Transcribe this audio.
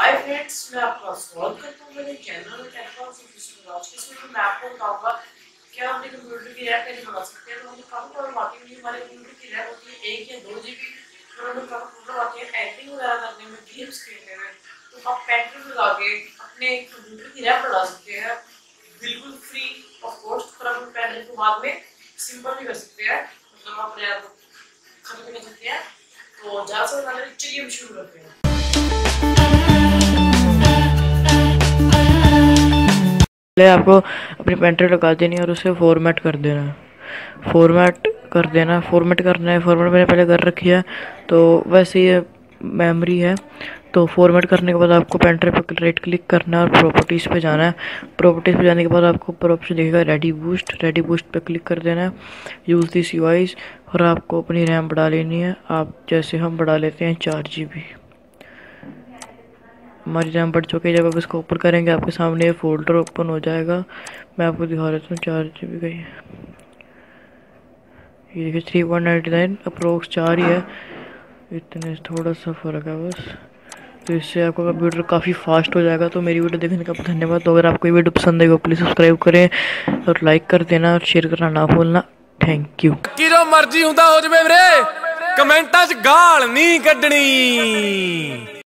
Hi friends, मैं आपका स्वागत करता हूँ मेरे चैनल में टेक्नोलॉजी की। आज की इस वीडियो में मैं आपको बताऊंगा कि हम अपने कंप्यूटर की रैम कैसे बढ़ा सकते हैं। तो हमें काफी प्रॉब्लम आती है। हमारे कंप्यूटर की रैम होती है 1 या 2 GB। और हमें काफी प्रॉब्लम आती है एडिटिंग वगैरह करने में, गेम्स खेलने में। तो आप पेन ड्राइव लगा के अपने कंप्यूटर की रैम बढ़ा सकते हैं बिल्कुल फ्री ऑफ कॉस्ट। पर आप पेन ड्राइव को बाद में सिंपल भी कर सकते हैं, मतलब आप रैम खत्म भी कर सकते हैं। तो ज़्यादा से ज़्यादा चलिए हम शुरू करते हैं। पहले आपको अपनी पेन ड्राइव लगा देनी है और उसे फॉर्मेट कर देना है। फॉर्मेट करना है। फॉर्मेट मैंने पहले कर रखी है, तो वैसे ये मेमोरी है। तो फॉर्मेट करने के बाद आपको पेन ड्राइव पर राइट क्लिक करना है और प्रॉपर्टीज़ पे जाना है। प्रॉपर्टीज़ पे जाने के बाद आपको ऊपर ऑप्शन दिखेगा रेडी बूस्ट पे क्लिक कर देना है। यूज़ दिस यूआईज और आपको अपनी रैम बढ़ा लेनी है। आप जैसे हम बढ़ा लेते हैं 4 GB। हमारी रैम बढ़ चुकी है। जब आप इसको ओपन करेंगे आपके सामने ये फोल्डर ओपन हो जाएगा। मैं आपको दिखा देता हूँ 4 GB का ये देखिए 3.99 अप्रोक्स 4 ही है, इतने थोड़ा सा फ़र्क है बस। तो इससे आपका कंप्यूटर काफ़ी फास्ट हो जाएगा। तो मेरी वीडियो देखने का धन्यवाद। तो अगर आपको ये वीडियो पसंद आएगा प्लीज़ सब्सक्राइब करें और लाइक कर देना और शेयर करना ना भूलना। Thank you. जो मर्जी हुंदा हो जवे वीरे, कमेंटां 'च गाल नहीं कड्डनी।